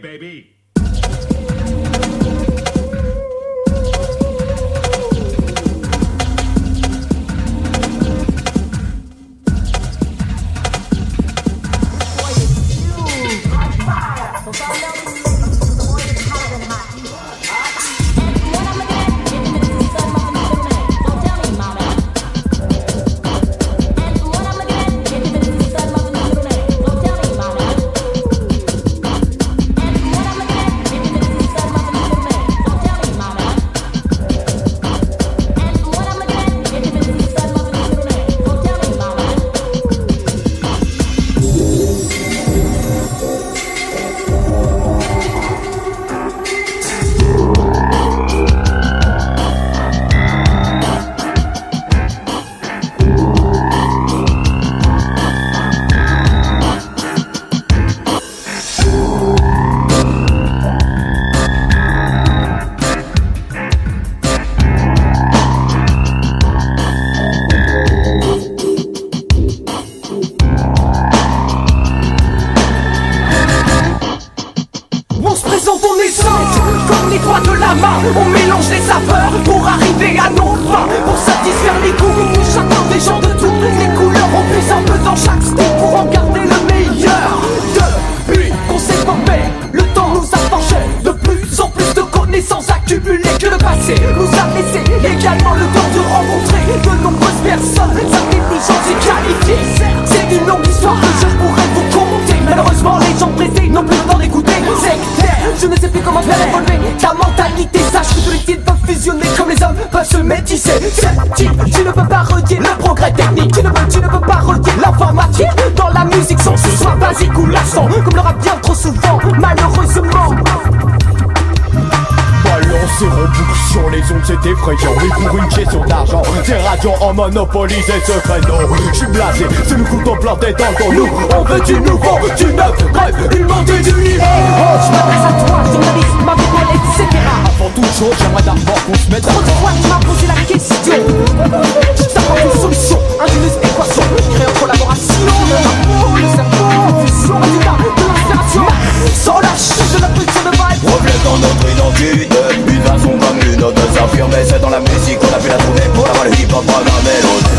baby. On mélange les saveurs pour arriver à nos fins, pour satisfaire les goûts. Chacun des gens de toutes les couleurs. On puise un peu dans chaque style pour en garder le meilleur. Depuis qu'on s'est formé, le temps nous a forgé de plus en plus de connaissances accumulées que le passé nous a laissé également le temps de rencontrer de nombreuses personnes intelligentes et qualifiées. C'est une longue histoire que je pourrais vous conter. Malheureusement les gens pressés n'ont plus le temps d'écouter. Sectaire, je ne sais plus comment faire évoluer ta mentalité. Sache que tous les styles peuvent fusionner comme les hommes peuvent se métisser. Sceptique, tu ne peux pas renier le progrès technique. Tu ne peux pas renier l'informatique dans la musique sans que ce soit basique ou lassant, comme le rap bien trop souvent, malheureusement. Balancer en boucle sur les ondes, c'est effrayant. Oui, pour une question d'argent, ces radios ont monopolisé ce créneau. Je suis blasé, c'est le couteau planté dans nous. On veut du nouveau, du neuf, bref, une montée du niveau. Je m'adresse à toi, journaliste, ma people, etc. Avant toute chose, j'aimerais d'abord qu'on se mette d'accord. Trop de fois tu m'as posé la question. Je t'apporte une solution, ingénieuse équation. Créer en collaboration, le cerveau, le cerveau, fusion, résultat de l'inspiration. Sans lâcher de la pulsion de vibe. Reflète dans notre identité, une façon comme une autre de s'affirmer. C'est dans la musique qu'on a pu la trouver pour avoir le hip-hop programmé.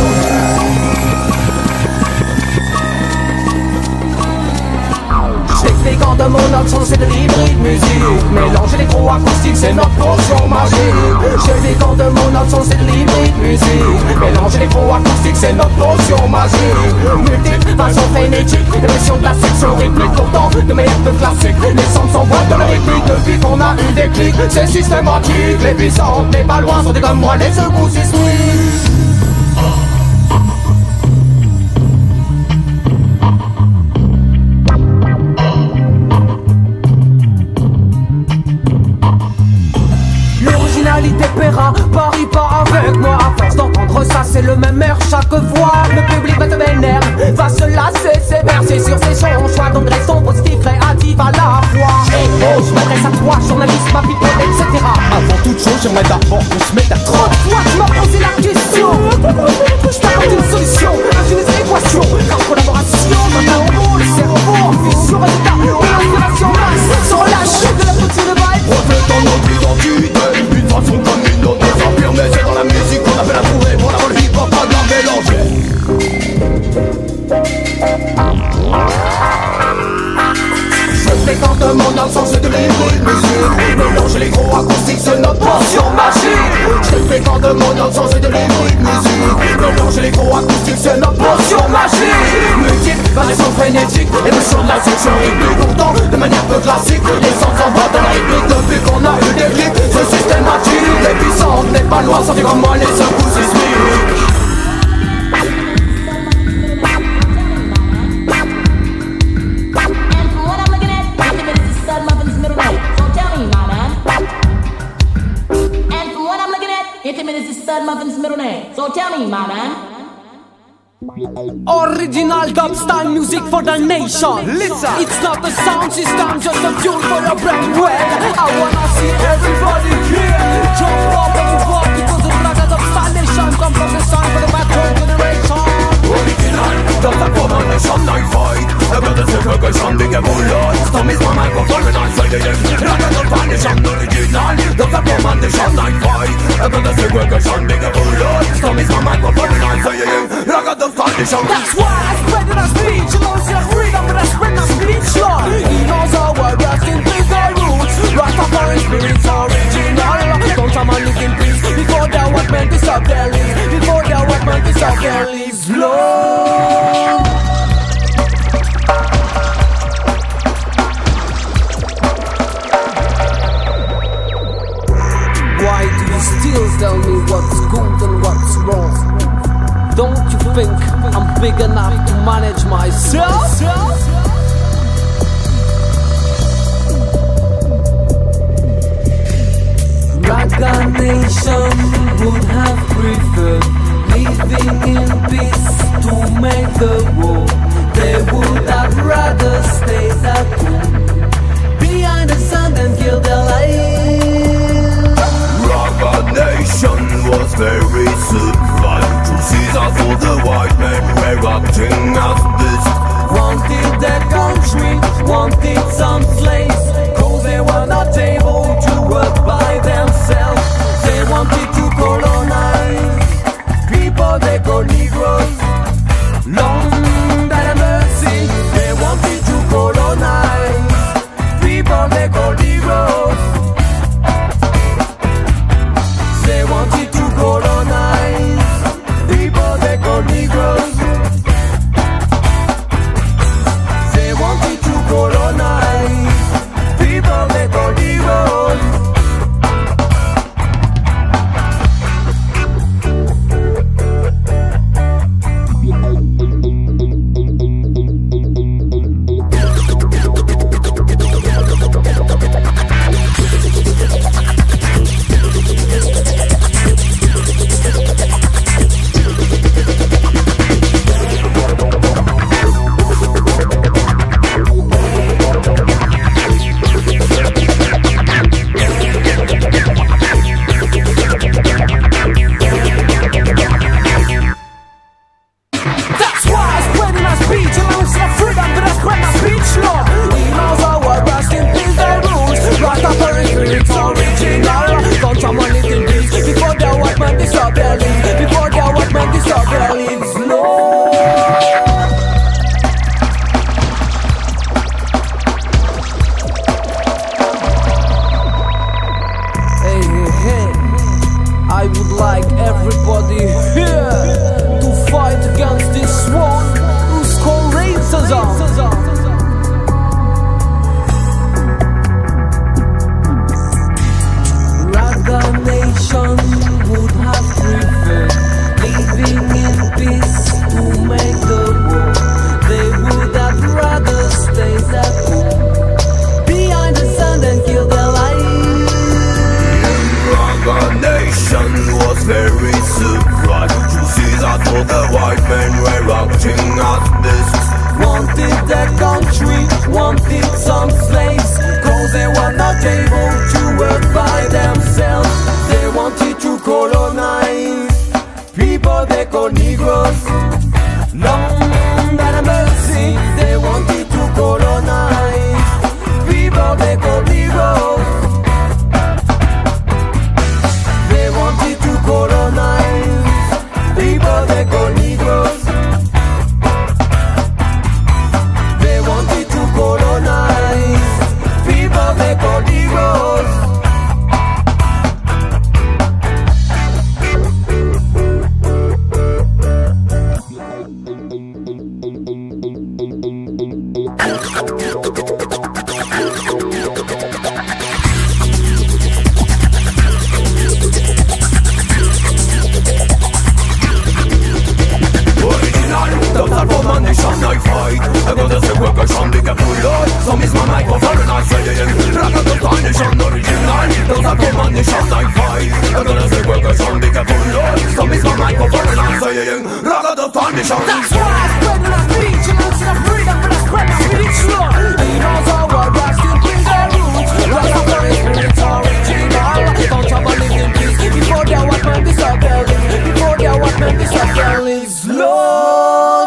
L'explicant de mon autre son, c'est de l'hybride musique. Mélanger l'électro-acoustique, c'est notre potion magique. L'explicant de mon autre son, c'est de l'hybride musique. Mélanger l'électro-acoustique, c'est notre potion magique. Multiple, façon frénétique, émission de la section rythmique. Pourtant, de meilleurs que classiques. Les sons s'envoient dans le rythmique depuis qu'on a eu des clics. C'est systématique, les puissants, les pas loin sont des comme moi, les secousses sismiques. Paiera, parie pas avec moi. À force d'entendre ça, c'est le même air chaque fois. Le public va te vénérer, va se lasser, s'éverser sur ses sons. Choix d'engrais positif, créatif à la fois. Je m'adresse à toi, journaliste, ma people, etc. Avant toute chose, j'aimerais d'abord qu'on se mette d'accord. Trop de fois tu m'as posé la question. Je t'apporte une solution, ingénieuse équation. En collaboration, dans le cerveau, en fusion, résultat, l'inspiration masse. Sans lâcher de la poutine de vibe. Reflète dans notre identité, une façon comme une autre de s'affirmer. C'est dans la musique qu'on a fait la trouver pour avoir le hip-hop pas de la mélanger. Je fréquente mon absence de l'hybride musique. Mélanger les gros acoustiques, c'est notre potion magique. Je fréquente mon absence de l'hybride musique. Mélanger les gros acoustiques, c'est notre potion magique. Multiple, variation frénétique, émotion de la section rythmique. Pourtant, de manière peu classique, les sons s'envoient dans la rythmique depuis qu'on a eu des clics. C'est systématique, les puissantes, n'est pas loin, sortir comme moi, les secousses sismiques. So tell me, my man. Original dubstyle music for the nation. Listen, it's not the sound system, just a fuel for your brain well. I wanna see everybody here jump up and move up, because the black dubstyle nation come from the sound for the backward generation. Original, dubstyle for the nation, night fight. La verdad es que son de que volar. Esto mismo me conforme, no soy de nation I fight against the segregation, big a bullet. Storm is my microphone and I'm saying I got the foundation. That's why I spread my speech. You know it's your freedom, but I spread my speech, Lord. He knows our word, rest in peace, the roots. Rastafari spirit's original. Don't come and live in peace before their white men disturb their lives. Before their white men disturb their lives, Lord. Why do you still tell me what's good and what's wrong? Don't you think I'm big enough to manage myself? Raga Nation would have preferred living in peace to make the war. They would have rather stayed at home behind the sun and kill their lives. Raga Nation was very surprised to see that all the white men were acting as this. Wanted their country, wanted some slaves, cause they were not able to work by themselves. They wanted to colonize people they call Negroes. Long that mercy, they wanted to colonize people they call Negroes. They wanted to colonize people they call Negroes. They wanted to colonize people they call Negroes. I would like everybody here to fight against this one who's called racism. Raga Nation would have preferred living in peace to make the war. They would have rather stayed at home behind the sun and kill their lives. Raga Nation was very surprised to see that all the white men were acting as this. Wanted their country, wanted some slaves, cause they were not able to work by themselves. They wanted to colonize people they call Negroes. Long that mercy, they wanted to colonize people they call Negroes. They wanted to colonize people they call Negroes. They wanted to colonize people they call Negroes. I fight against the segregation, big a bullet. Some is my microphone and I say Raga the foundation original. Those are for my nation I fight against the segregation, big a bullet. Some is my microphone and I say Raga the foundation. That's why I spread my speech. You know it's the freedom, but I spread my speech, Lord. He knows our word, rest in peace, the roots. Rastafari spirit's original. Don't trouble live in peace before their white men disturb their lives. Before their white men disturb their lives, Lord.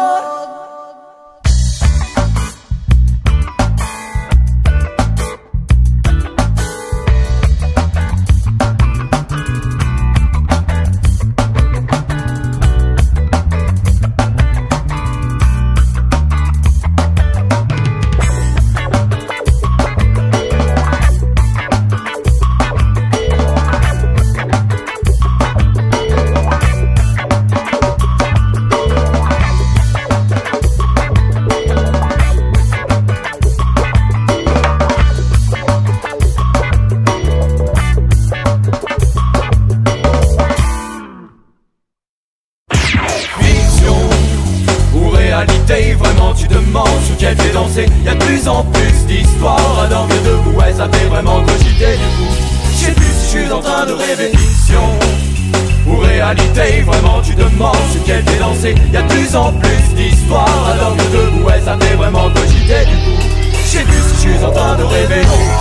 lancé. Y'a de plus en plus d'histoires à dormir debout. Ouais, ça fait vraiment cogiter du coup. Je sais plus si je suis en train de rêver fiction ou réalité, vraiment tu demandes ce qu'elle t'est lancé. Y'a de plus en plus d'histoires à dormir debout. Ouais, ça fait vraiment cogiter du coup. Je sais plus si je suis en train de rêver.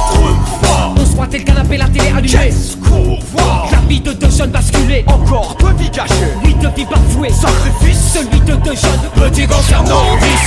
On squattait le canapé, la télé allumée. Qu'est-ce qu'on voit? La vie de deux jeunes basculée. Encore deux vies cachées, 8 de vies bafouées. sacrifice, Celui de deux jeunes petit concernant.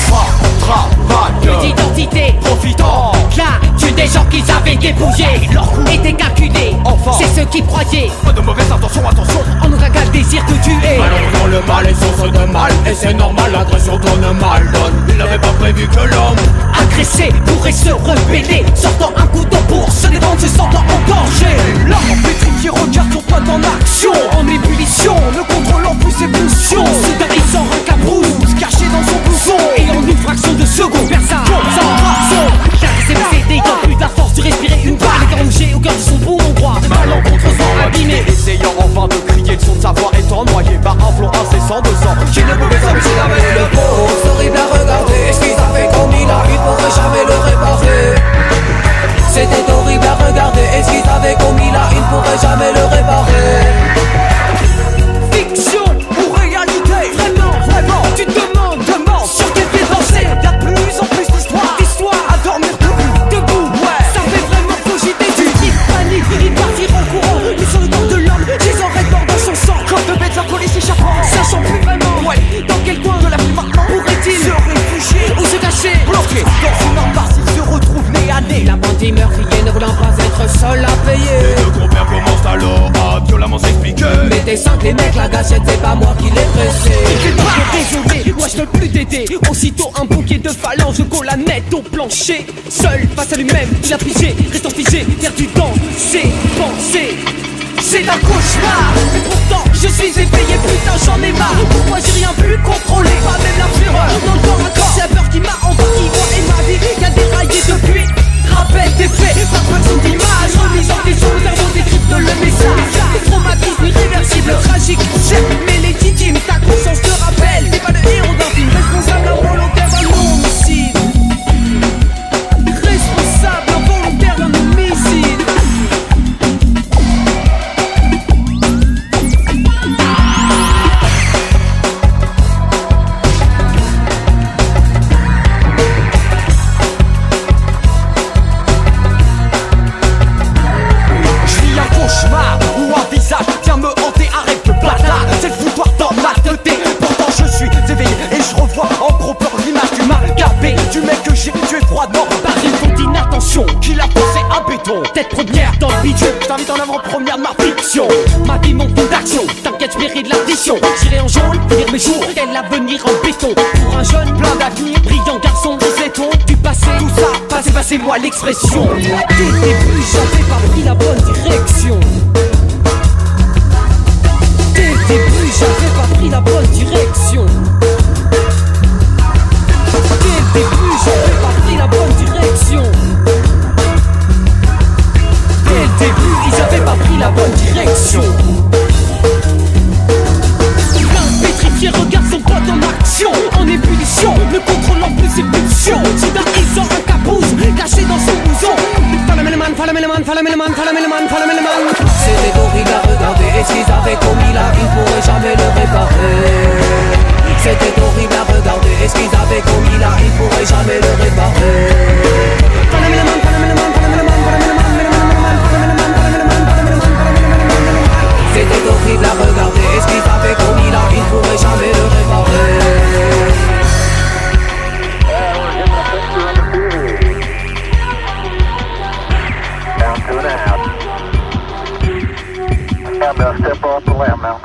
Travail, d'identité. profitant. Là, tu des gens qui avaient dépouillé. Leur coup était calculé. Enfin. C'est ceux qui croyaient Pas de mauvaises intentions, attention. en aucun cas le désir de tuer. Malheureusement le mal est source de mal. Et c'est normal, l'agression tourne mal donne. Il n'avait pas prévu que l'homme Agressé pourrait se rebeller, sortant un couteau pour se défendre, se sentant en danger. L'homme pétrifié regarde son pote en action, En ébullition, ne contrôlant plus ses pulsions. soudain il sort un cabrousse, Caché dans son blouson. et en une fraction de seconde, vers sa concentration. Car il s'est possédé, il n'a plus de la force de respirer une balle. Les rongé au cœur de son bon endroit, malencontreusement abîmé. Essayant enfin de crier de son savoir étant noyé par un flot incessant de sang qui ne pouvait s'empêcher d'avaler le pot. C'est horrible à regarder, ce qu'ils avaient commis là, ils pourraient jamais le réparer. C'était horrible à regarder, et ce qu'ils avaient commis là, ils ne pourraient jamais le réparer. Fiction Ou réalité, vraiment, tu te demandes sur quel pied danser. y'a de plus en plus d'histoires L'histoire à dormir debout. ouais, ça fait vraiment cogiter du type panique. Ils partiront en courant, mais sur le corps de l'homme, ils auraient mort dans son sang. Comme de bêtes alcooliques s'échappant, Sachant plus vraiment dans quel coin de la vie maintenant pourrait-il se réfugier, ou se cacher. bloqué dans une impasse, il se retrouve nez à nez. La bande est meurtrière ne voulant pas être seul à payer. Les deux compères commencent alors à violemment s'expliquer. Mais t'es simple les mecs, la gâchette c'est pas moi qui l'ai pressé. Désolé, moi je ne peux plus t'aider. Aussitôt un bouquet de phalanges colle la nette au plancher. Seul face à lui-même, il a figé, restant figé, perdu dans ses pensées. C'est un cauchemar, mais pourtant je suis éveillé, putain j'en ai marre. Pourquoi j'ai rien pu contrôler, pas même la fureur. Dans le corps à corps, c'est la peur qui m'a envahi, moi et ma vie qui a déraillé depuis. Rappel des faits, par façon d'image, remise en question, le cerveau décrypte le message. Des traumatismes irréversibles, tragiques, certes, mais légitimes. Ta conscience te rappelle, t'es pas le héros d'un film, responsable involontaire d'un homicide. Responsable involontaire d'un homicide. Ou un visage vient me hanter, arrête de bâtard. C'est le foutoir dans ma tête. Pourtant je suis éveillé et je revois en gros plan l'image du mal garbé du mec que j'ai tué froidement Par une faute d'inattention, qu'il a poussé un béton. tête première dans le bidon. Je t'invite en avant-première de ma fiction. Ma vie, mon fond d'action, t'inquiète, je mérite l'addition. J'irai en jaune, finir mes jours, quel avenir en béton. Pour un jeune, plein d'avenir, brillant garçon, disait-on, du passé, tout ça, passez-moi l'expression. Dès le début, j'avais pas pris la bonne direction. Dès le début, j'avais pas pris la bonne direction. Dès le début, j'avais pas pris la bonne direction. Dès le début, ils avaient pas pris la bonne direction. L'un pétrifié regarde son pote en action, en ébullition, ne contrôlant plus ses pulsions. Soudain il sort un cabouze, caché dans son blouson. Follow me the man, follow me the man, follow me the man, follow me the man, follow me the man. C'était horrible à regarder, et ce qu'ils avaient commis là, ils ne pourraient jamais le réparer. C'était horrible à regarder, et ce qu'ils avaient commis là, ils ne pourraient jamais le réparer. Follow me the man, follow me the man, follow me the man, follow me the man, follow me the man, follow me the man, follow me the man, follow me the man, follow me the man. C'était horrible à regarder, et ce qu'ils avaient commis là, ils ne pourraient jamais le réparer. Down 2.5. I'm gonna step off the limb now.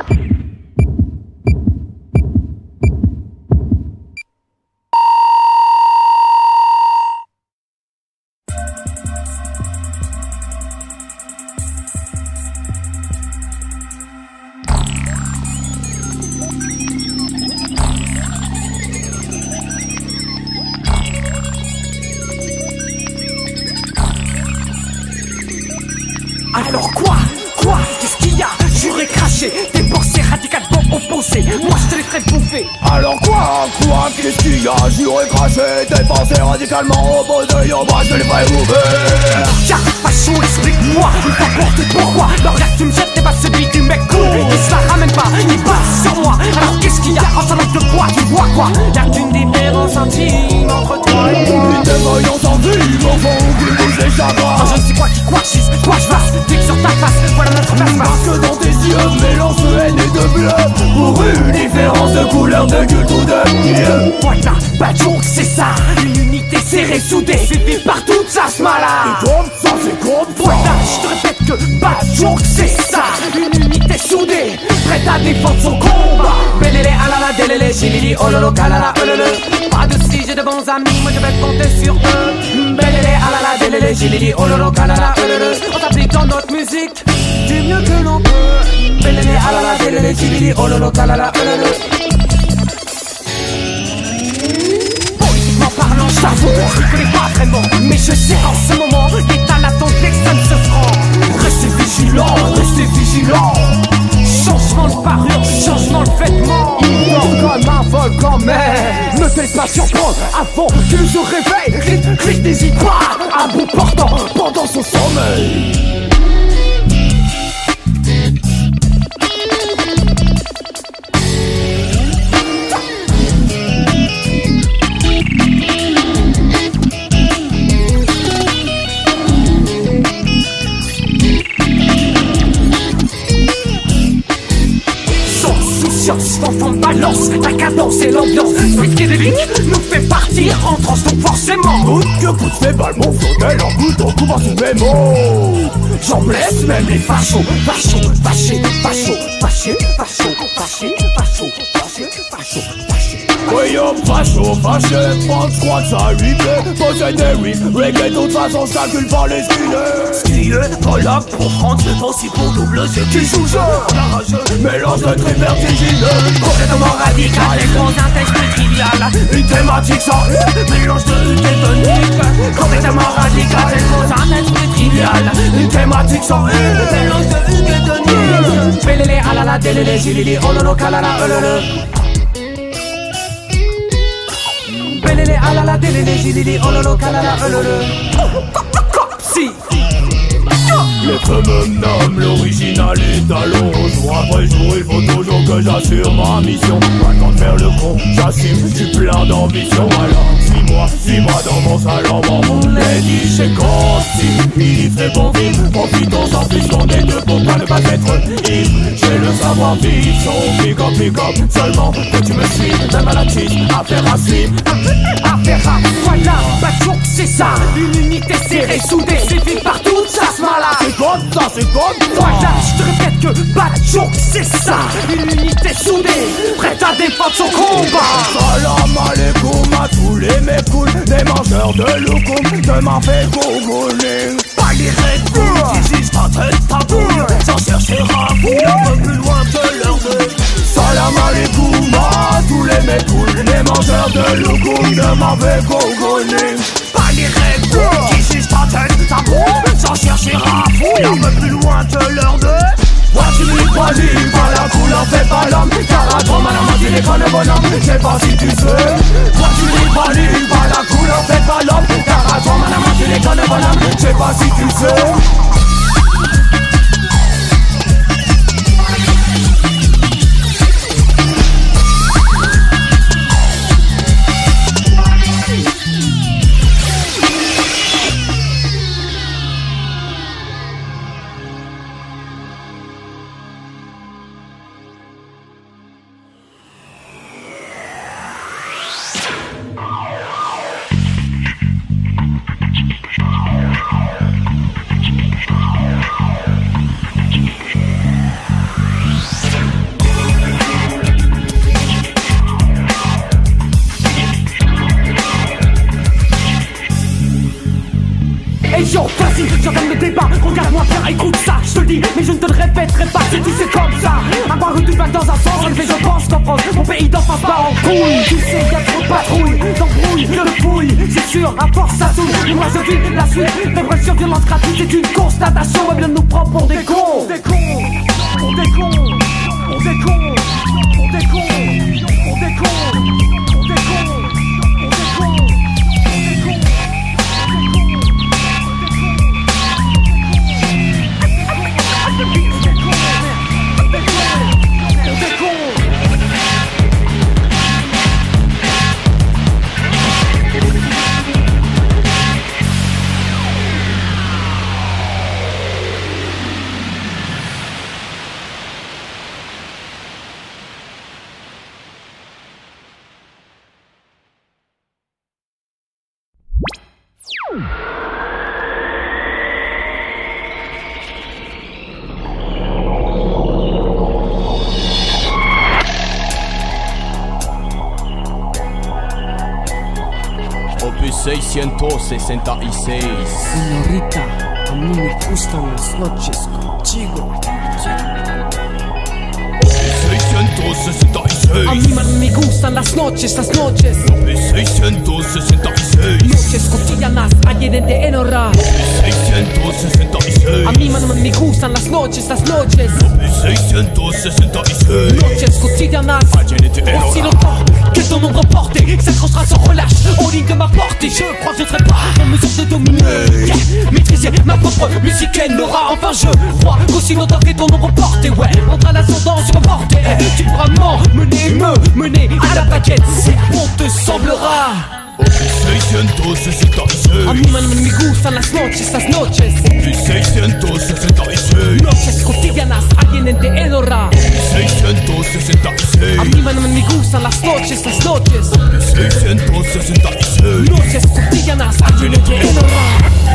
Alors quoi? Qu'est-ce qu'il y a? J'aurais craché des pensées radicalement opposées. défoncer, moi je te les ferai bouffer. Alors quoi, qu'est-ce qu'il y a? Juré, craché, défoncé radicalement opposé, yo, moi je les ferai bouffer. Car façon, explique-moi, il t'emporte pourquoi. Le regard que tu me jettes n'est pas celui du mec cool. Il se la ramène pas, il passe sur moi. Alors qu'est-ce qu'il y a en salon de bois, tu vois quoi? Y'a qu'une différence intime entre toi et moi. Une dévoyance en vie, au fond, qui bouge les chagrins. Je ne sais quoi qui quoichisse, quoi je fasse, fixe sur ta face, voilà notre place. Parce que dans tes yeux, mélange de haine et de bleu. Pour une différence de couleur, de culte ou de milieu. Voilà, bad joke, c'est ça. Une unité serrée, soudée, suivie par toute sa smala. C'est comme ça, c'est comme ça. Voilà, je te répète que bad joke, c'est ça. Une unité soudée, prête à défendre son combat. Belélé, alala, délélé, chilili, ololo, kalala, ololo. Pas de si j'ai de bons amis, moi je vais compter sur eux. Belélé, alala, délélé, chilili, ololo, kalala, ololo. On s'applique dans notre musique du mieux que l'on peut. Belélé, alala, délélé, chilili, ololo, kalala, ololo. Politiquement parlant, j'avoue, je ne connais pas vraiment, mais je sais en ce moment l'état latent d'extrême se franc. Restez vigilants, restez vigilants. Changement de parure, changement de vêtements. Il dort comme un volcan, mais ne te laisse pas surprendre avant qu'il se réveille. Clique, n'hésite pas à bout portant pendant son sommeil. L'enfant balance, la cadence et l'ambiance. Speed qui délique nous fait partir en transe, donc forcément. Coûte que coûte, c'est pas mon flottel en goutte, on coupe sous mes mots. J'en blesse même les fachos, fachos, fâchés, fachos, fâchés, fachos, fâchés, fachos, fâchés, fachos, fâchés. Oui, yo, facho, fâché, prends, je crois que ça lui plaît. Possède des rimes, reggae, de toute façon, je calcule pas les skillés. Skillé, voilà, pour prendre, c'est aussi pour double, c'est qui joue jeu. Mélange de trip vertigineux. Complètement radical, et dans un texte plus trivial. Une thématique sans mélange de lutte et de nique. Complètement radical, et dans un texte plus trivial. une thématique sans mélange de lutte et de nique. Belélé, alala, délélé, gilili, ololo, kalala, ololo. Belélé, alala, délélé, gilili, ololo, kalala, ololo. Si. les feux me nomment, l'original est à l'eau. Jour après jour, il faut toujours que j'assure ma mission. Pas le temps de faire le con, j'assume, je suis plein d'ambition. Alors, suis-moi dans mon salon, mon lady, j'ai conçu. Il fait bon vivre, profitons-en puisqu'on est deux pour pas ne pas être ivre. J'ai le savoir-vivre, son pick-up, seulement que tu me suives. Même à la cheese, affaire à suivre. Affaire à, voilà, bad joke, c'est ça. Une unité serrée, soudée, suivie par toute sa smala. C'est comme ça, Voilà, je te répète que bad joke, c'est ça. Une unité soudée, prête à défendre son combat. Salam alaikum à tous les mecs cool, les mangeurs de loukoum, de m'en fait googling. Pas les Red Bull qui jugent ta tête, ta boule. Sans chercher à fouiller un peu plus loin que leur deux. Salam alaikum à tous les mecs cool, les mangeurs de loukoum, de m'en fait googling. Pas les Red Bull qui jugent ta tête, ta boule. Sans chercher à fouiller un peu plus loin que leur deux. Moi tu m'y crois, pas la couleur fait pas l'homme. Car à toi madame, tu n'es pas le bonhomme. Je sais pas si tu sais. Moi tu m'y crois, pas la couleur fait pas l'homme. Car à toi madame, tu n'es pas le bonhomme. Je sais pas si tu sais. Yo, vas-y, j'entame le débat, regarde-moi bien, écoute ça, je te le dis, mais je ne te le répéterai pas si tu sais comme ça. Avoir une vague dans un sens, élevé, je pense qu'en France, mon pays d'enfance part en couille. Tu sais, y'a trop de patrouilles, d'embrouilles, de fouilles, c'est sûr, à force ça saoule. Et moi je vis la suite, répression, violence gratuite, c'est une constatation, même le nous prend pour des cons. Des cons, on des cons, on des cons, on des 666. Señorita, a mí me gustan las noches contigo. 666. A mí me gustan las noches, las noches. 666. Noches cotidianas, ayer en de Enora. 666. A mí me gustan las noches, las noches. 666. Noches cotidianas, aussi longtemps que ton ombre portée s'accrochera sans relâche aux lignes de ma portée. Je crois que je serai pas en mesure de dominer, maîtriser ma propre musique, elle n'aura. Enfin je crois qu'aussi longtemps que ton ombre portée, ouais, prendra l'ascendant sur ma portée. Tu pourras m'emmener, me mener à la baguette, c'est bon te semblera. 666. A mí me gustan las noches, las noches. 666. Noches cotidianas, alguien en de Enora. 666. A mí me gustan las noches, las noches. 666. Noches cotidianas, alguien en de Enora.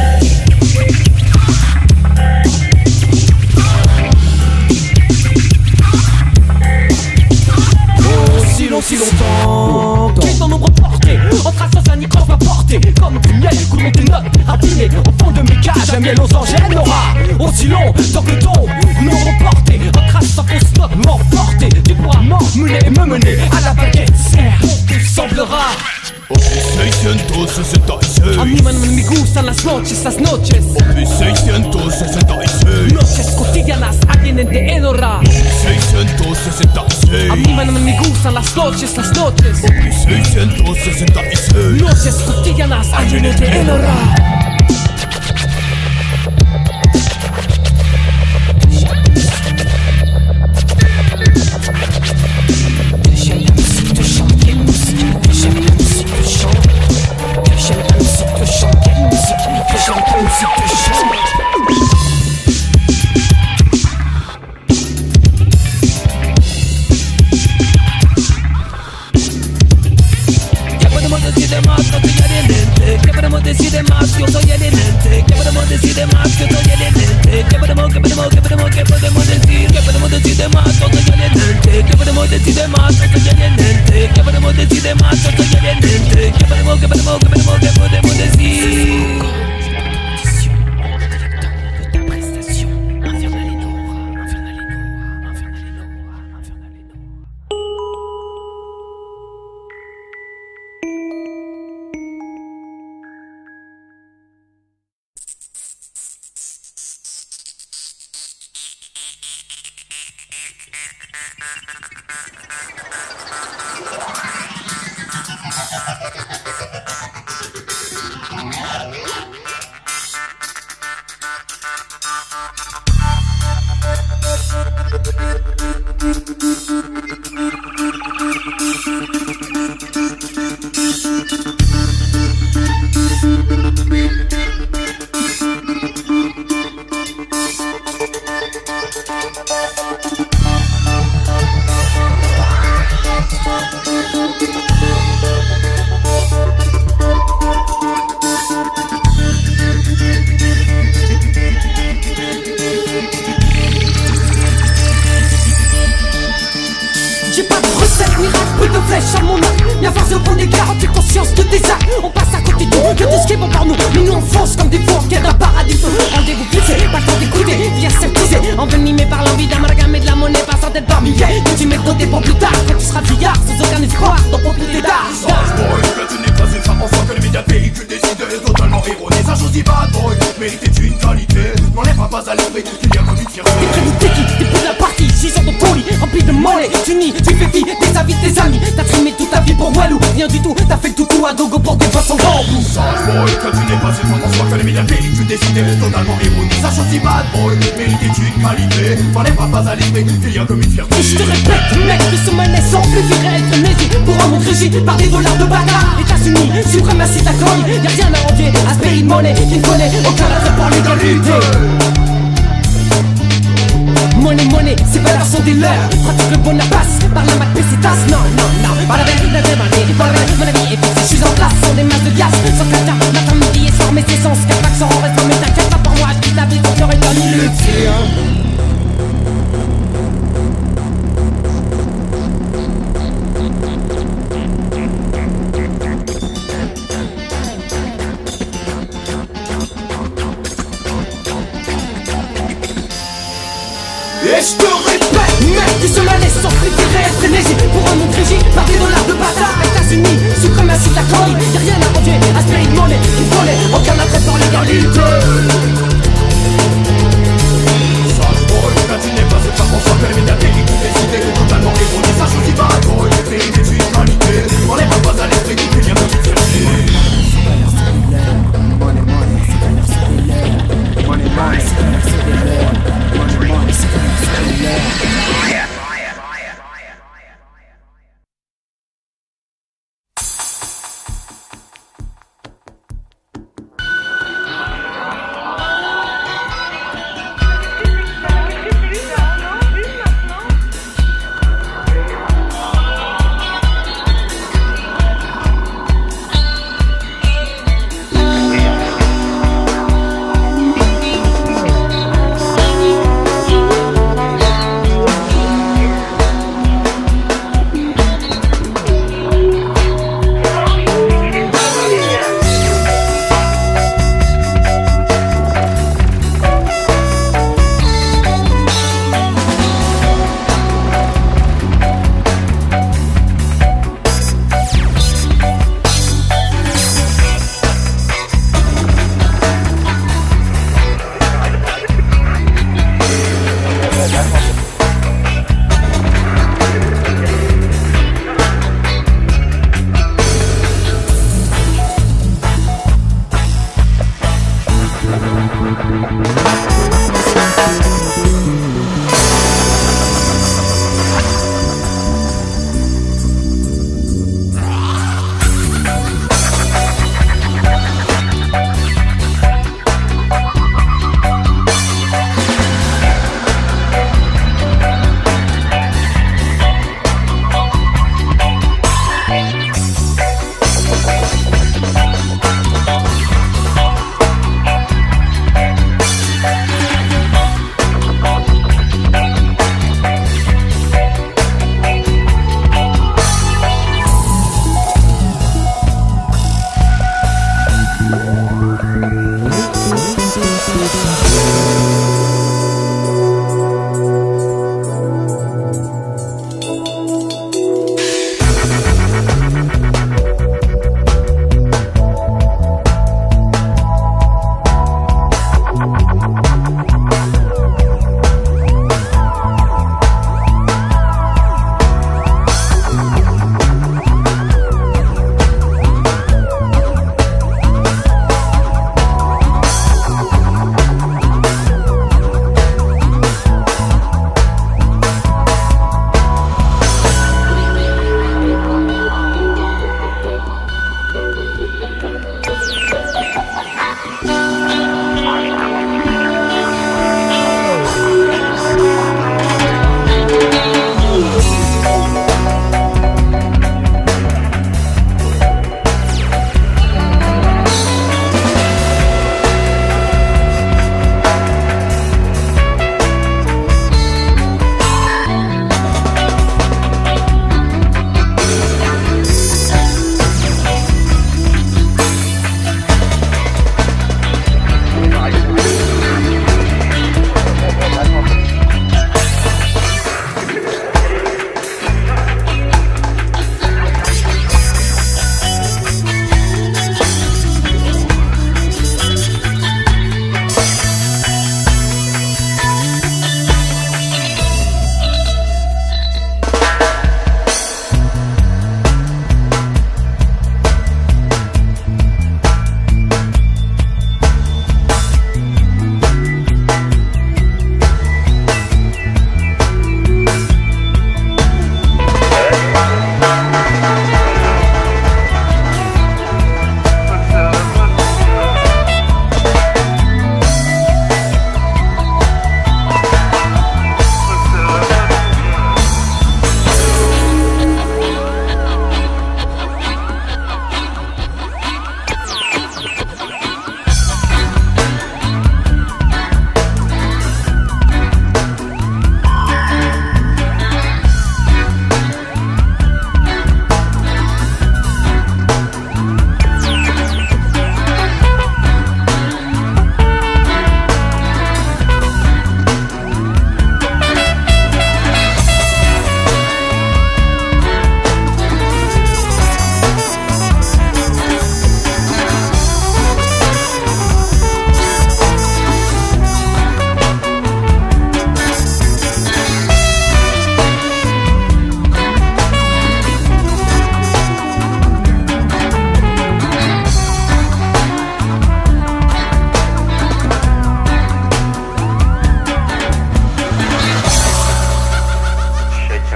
Si longtemps qui ton ombre portée en traçant un icône va porter comme du miel coulant tes notes raffinées au fond de mes cages, un miel aux anges elle aura aussi long tant que ton ombre portée en traçant fausse note m'emporter. Tu pourras m'emmener et me mener à la baguette, on te semblera. 666. A mí me gustan las noches, las noches. 666. Noches cotidianas, alguien en de Enora. 666. A mí me gustan las noches, las noches. 666. Noches cotidianas, alguien en de Enora. ¿Qué podemos decir de más? Yo soy el eminente. ¿Qué podemos decir de más? Yo soy el eminente. ¿Qué podemos decir? ¿Qué podemos decir de más? Yo soy el eminente. ¿Qué podemos decir de más? Yo soy el eminente. ¿Qué podemos decir de más? Yo soy el eminente. ¿Qué podemos decir? J'ai pas de recette miracle, plus de flèches à mon arc. Bien forcé au fond des carottes, j'ai conscience de tes actes. On passe à côté d'eux, que tout ce qui est bon par nous. Mais nous on fonce comme des fours, qu'est d'un paradis. Rendez-vous fixé, pas le temps d'écouter, viens sceptiser. Envenimé par l'envie d'amalgamer de la monnaie par centaines par milliers. Que tu mets de côté pour plus tard, quand tu seras vieillard, sans aucun espoir, dans pour plus d'art. Boy, que tu n'es pas une femme enfant que les médias véhiculent des idées totalement erronées. Ça chose dit bad boy, mériter une qualité. N'enlèvera pas à l'esprit qu'il y a comme une fierté. T'es prêt ou t'es qui? T'es pour de la partie, 6 ans de poli, rempli de monnaie. Tu nies, tu fais fi des avis de tes amis. T'as trimé toute ta vie pour Walou, rien du tout. T'as fait le toutou à gogo pour des boissons bambou. Sage boy, que tu n'es pas une femme enfant que les médias véhiculent des idées totalement erronées. Ça chose dit bad boy, mériter une qualité. N'enlèvera pas à l'esprit qu'il y a comme une fierté. Et je te répète, mec, que ce monnaie sans plus virer être nési. Pour un monde régi par des dollars de bâtard. États-Unis, suprématie ta cogne. Y'a rien à envier à ce pays de monnaie qui ne connaît aucun attrait pour l'égalité. Monnaie, ces valeurs sont des leurs. Pratique le bonheur passe par la maths c'est tasse. Non, pas la vérité de monnaie. Pas la vérité, mon ami est fixé, je suis en place. Sont des masses de glace, sans cata, matin, midi et soir. Mais c'est sans qu'un pack sans reste, mais t'inquiète pas pour moi. Je quitte la vie, ton cœur est un illusion.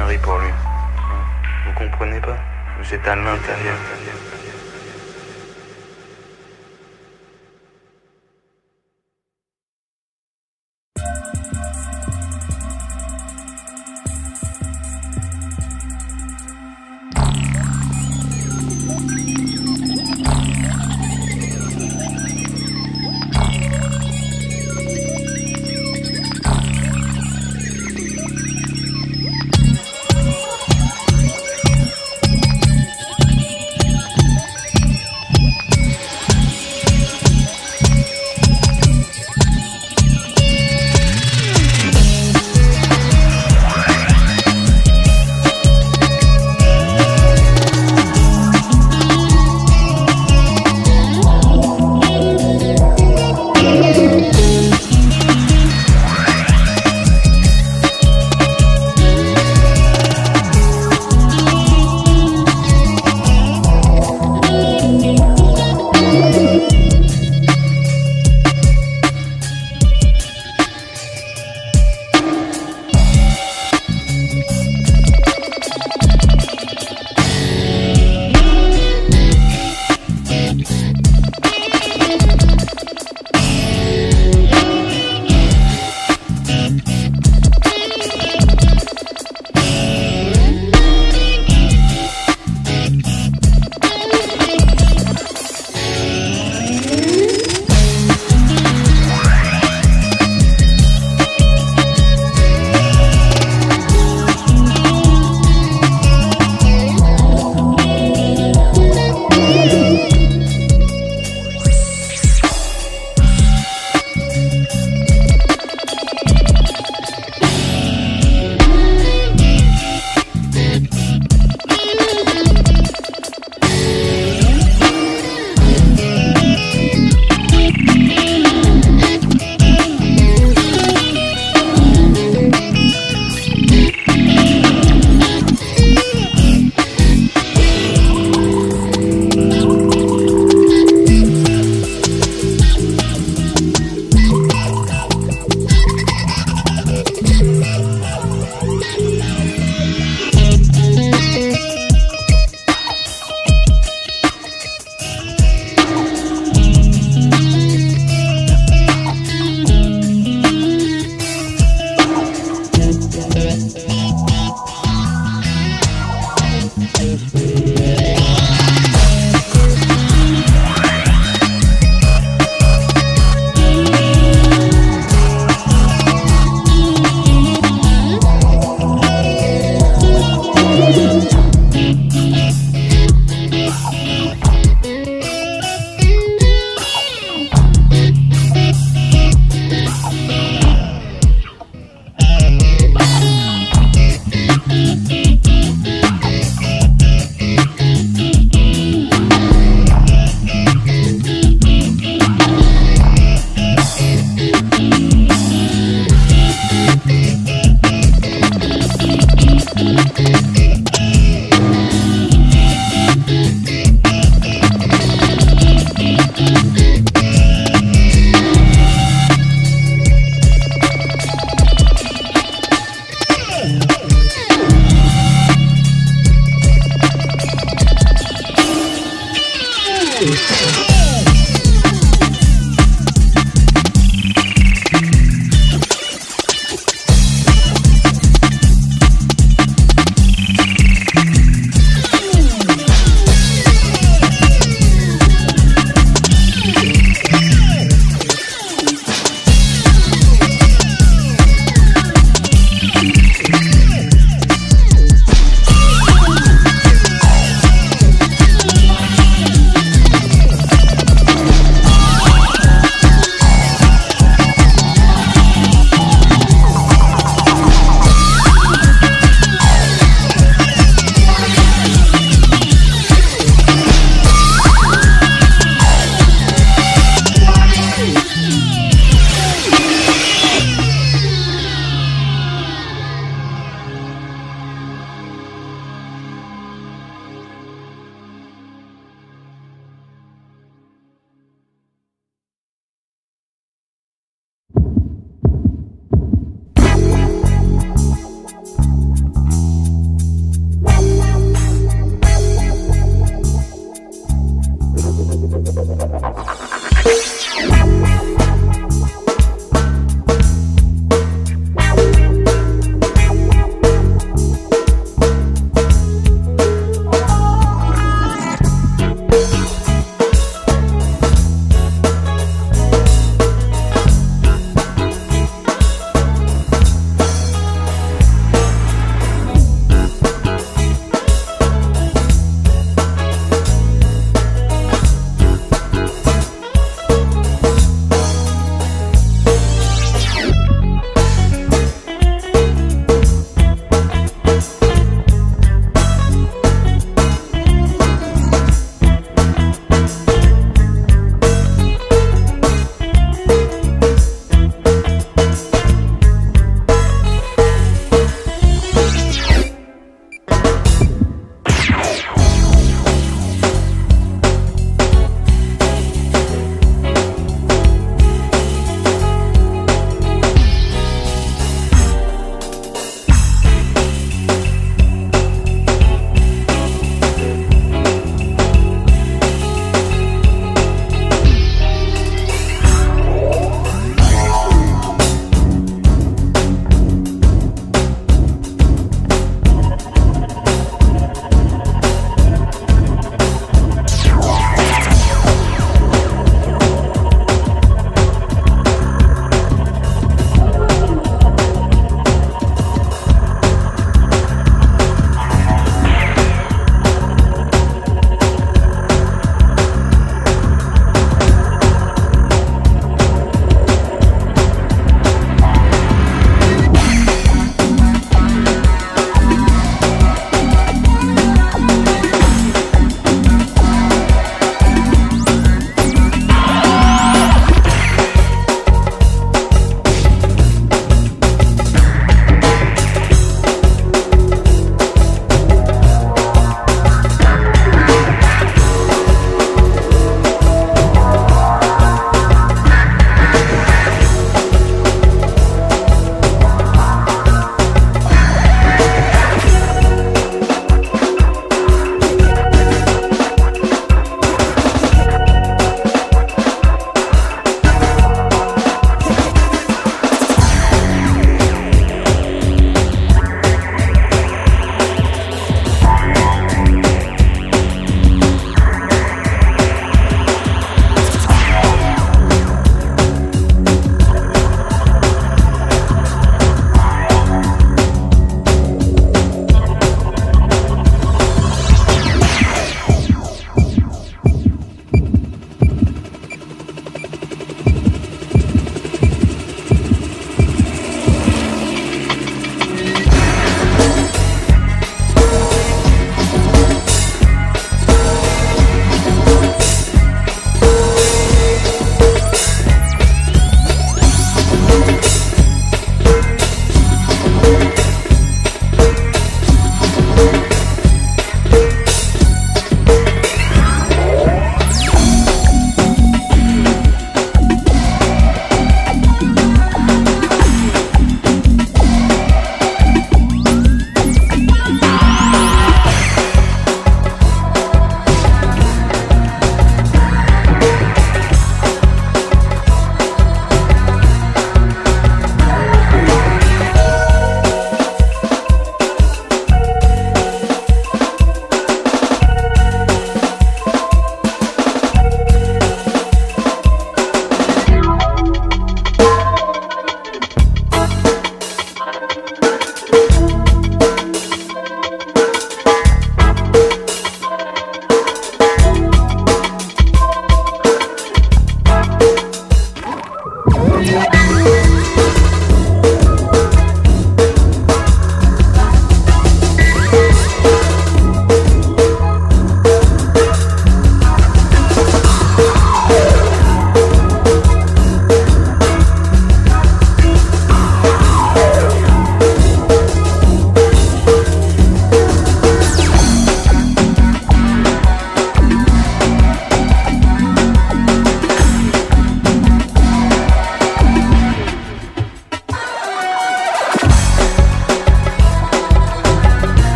cochonnerie pour lui. Vous comprenez pas? Vous êtes à l'intérieur.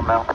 alarm now.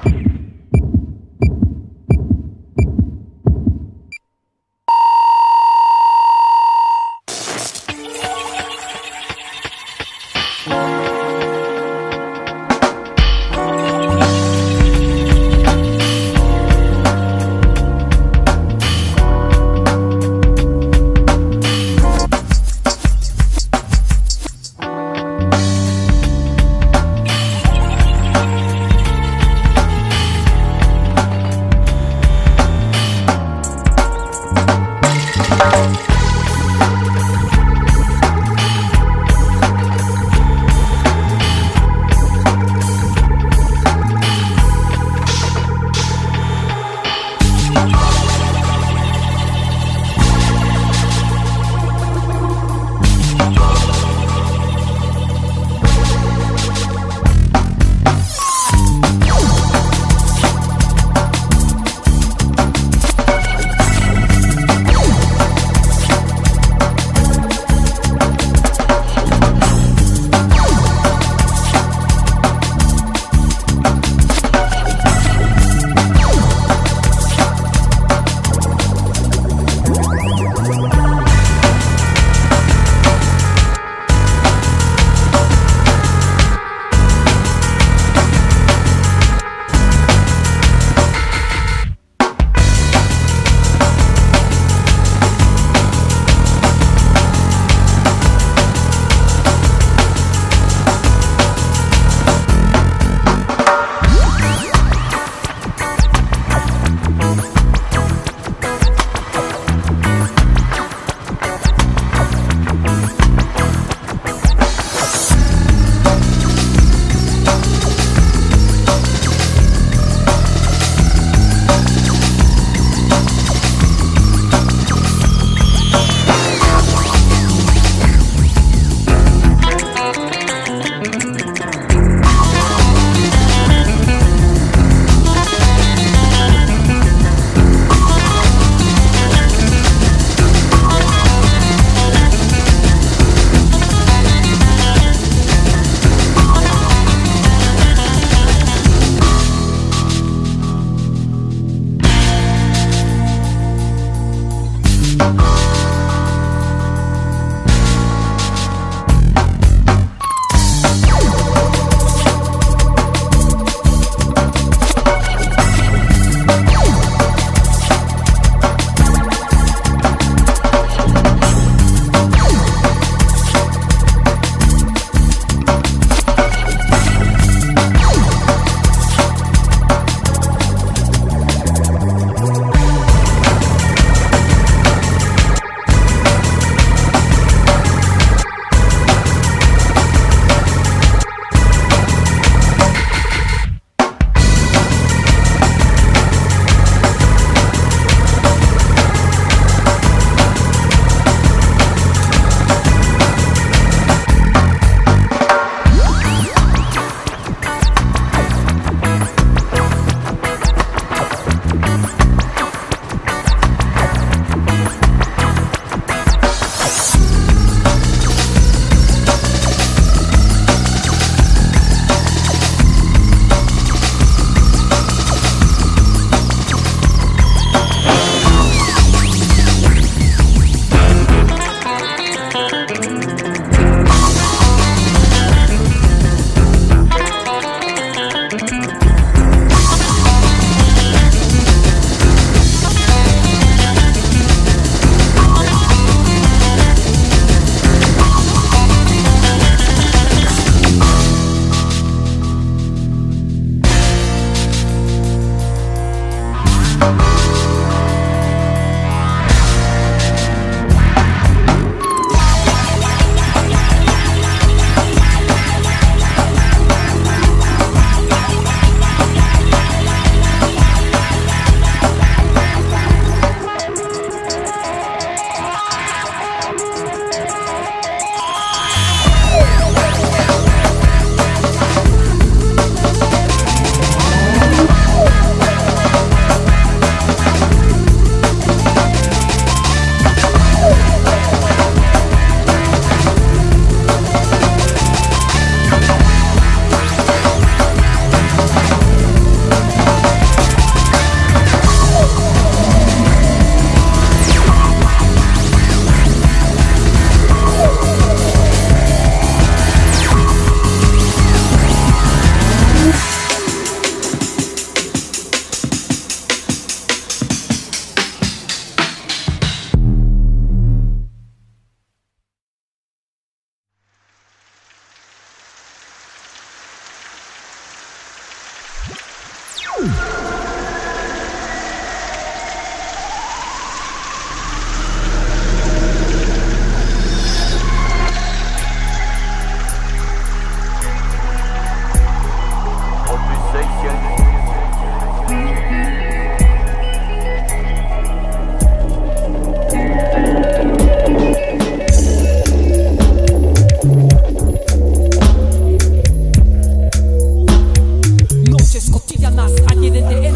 Noches cotidianas, añeden de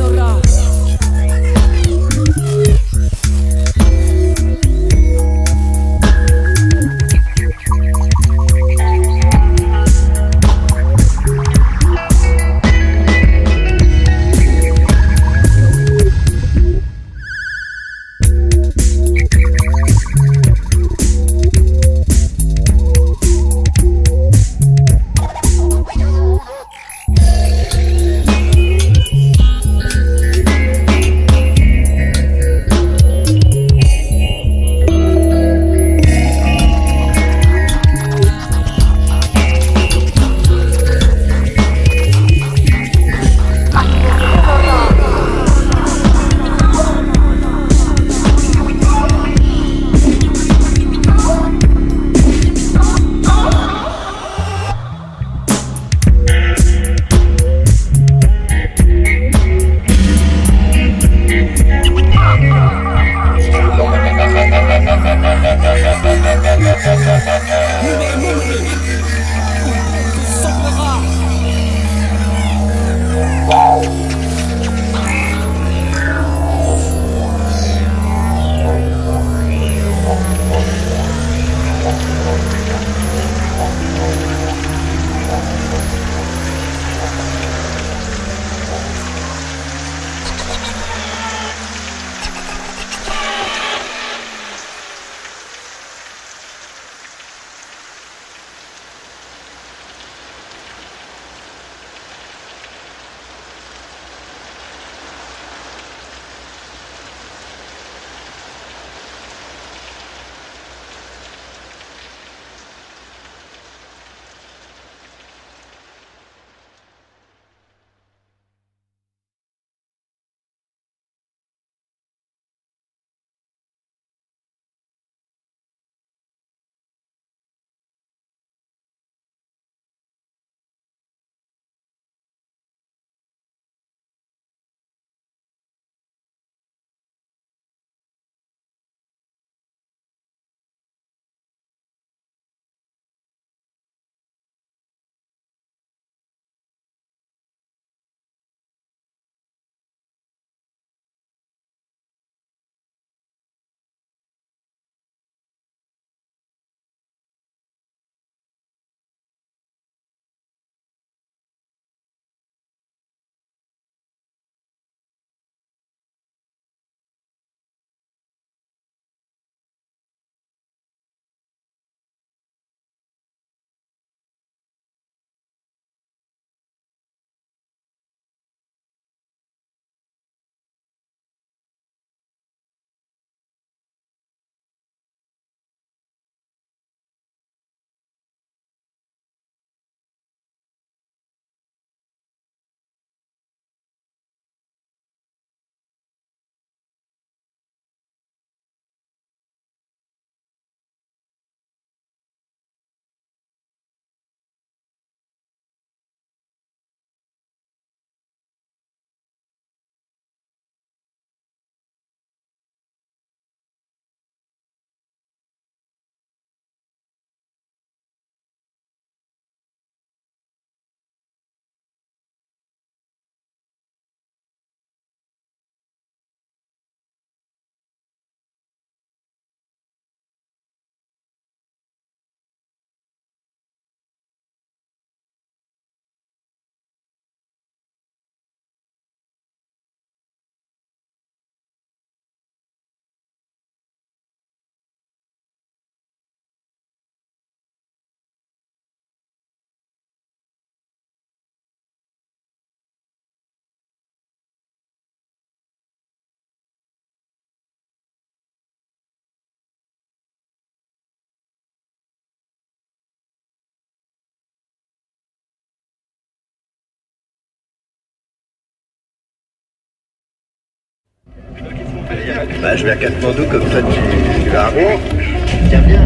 Bah, je vais à Katmandou comme toi tu vas à Rouen. Tiens bien.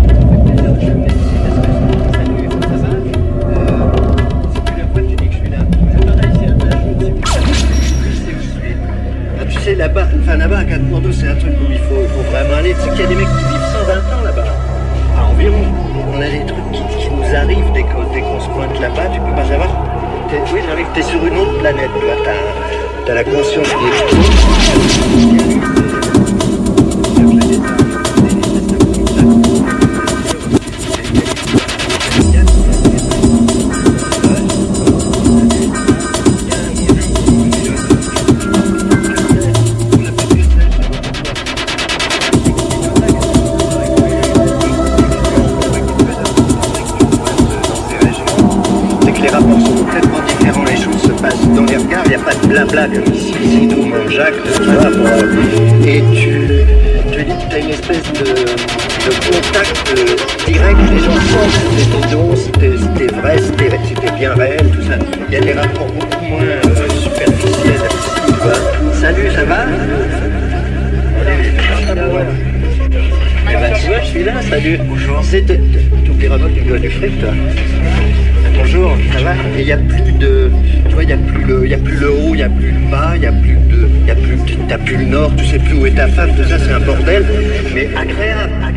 Tu sais, là-bas, à Katmandou, c'est un truc où il faut vraiment aller. Tu sais qu'il y a des mecs qui vivent 120 ans là-bas. Environ. On a des trucs qui nous arrivent dès qu'on se pointe là-bas, tu peux pas savoir. Oui, j'arrive, t'es sur une autre planète, toi. T'as la conscience des... Blabla comme ici, nous, mon Jacques, tu vois, et tu as une espèce de contact direct, les gens sentent si c'était don, c'était vrai, c'était bien réel, tout ça. Il y a des rapports beaucoup moins superficiels, tu vois. Salut, ça va? Eh ben, tu vois, je suis là, salut. Bonjour. Tu oublieras pas que tu dois du fric, toi. Bonjour, ça va? Et il n'y a plus de... Tu vois, il n'y a plus le haut, il n'y a plus le bas, t'as plus le nord, tu sais plus où est ta femme, tout ça, c'est un bordel. Mais agréable.